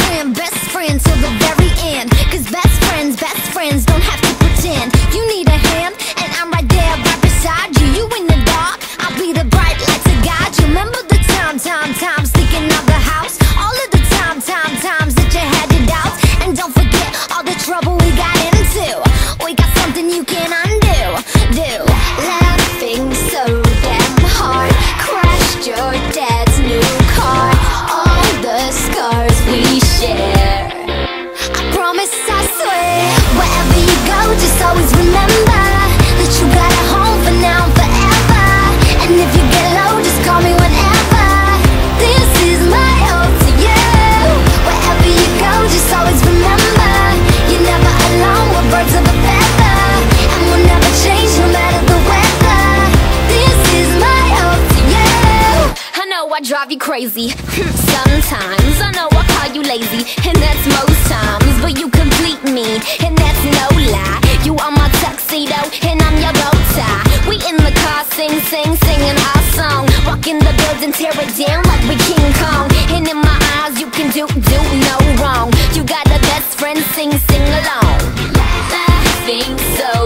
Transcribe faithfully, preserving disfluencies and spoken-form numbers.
friend, best friend till the very end. Cause best friends, best friends don't have to pretend. You need a hand, and I'm right there, right beside you. You in the dark, I'll be the bright light to guide you. Remember the time, time, time, sneaking out the house. All of the time, time, times that you had your doubts. And don't forget all the trouble we got into. We got something you can undo, do. Laughing so damn hard, crashed your dad's new car. All the scars we share, I promise, I swear. Wherever you go, just always remember that you got a home for now and forever. And if you get low, just call me whenever. This is my ode to you. Wherever you go, just always remember you're never alone, we're birds of a feather. And we'll never change no matter the weather. This is my ode to you. I know I drive you crazy sometimes, I know I call you lazy, and that's most times. But you complete me, and that's no lie. You are my tuxedo, and I'm your bow tie. We in the car, sing, sing, singing our song. Walk in the building, tear it down like we King Kong. And in my eyes, you can do, do no wrong. You got a best friend, sing, sing along. Laughing so